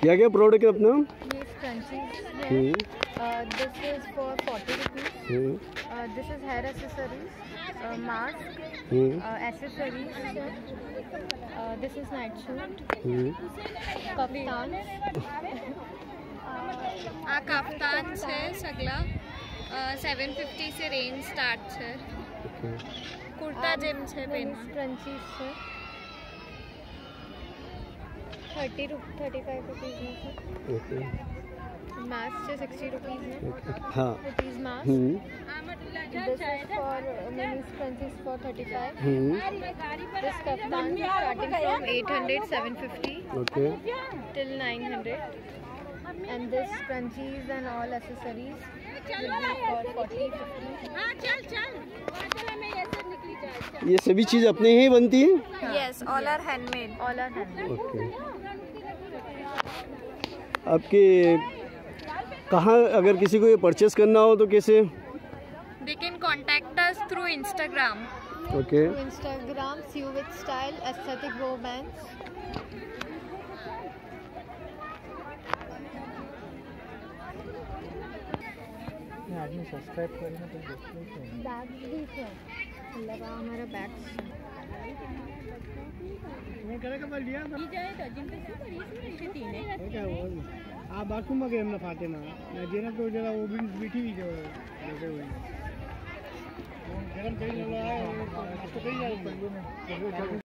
क्या क्या प्रोडक्ट है अपना? ये स्क्रंचीज है। This is for 40 rupees. This is hair accessories, mask, accessories. This is night suit, kaftan. आ कफ्तान છે સગલા 750 से रेंज स्टार्ट છે। कुर्ता જેમ છે બેન। સ્ક્રંચીઝ છે 35 रुपीज़ में से। ओके। मास्क से 60 रुपीज़ में। हाँ। Rupees mask. This is for mini scrunchies for 35। This kaftan starting from 800 750 okay till 900, and this scrunchies and all accessories will be for 40-50। हाँ चल चल। ये सभी चीज़ अपने ही बनती है? Yes, all are handmade। all are handmade। Okay. आपके कहाँ अगर किसी को ये परचेस करना हो तो कैसे? They can contact us through Instagram। Okay. Through Instagram, See You With Style, Aesthetic Bow Bands। आपने सब्सक्राइब करना तो बैग्स भी है, लगा हमारा बैग्स मैं करे का बोल दिया ई जाए तो जिन पे શું કરીશ ને तीन है क्या वो आ बाथरूम में गेम ना फाटे ना मैं जेना तो जरा वो भी बैठी हुई जो जैसे हुई गरम करी लो आए तो कहीं जा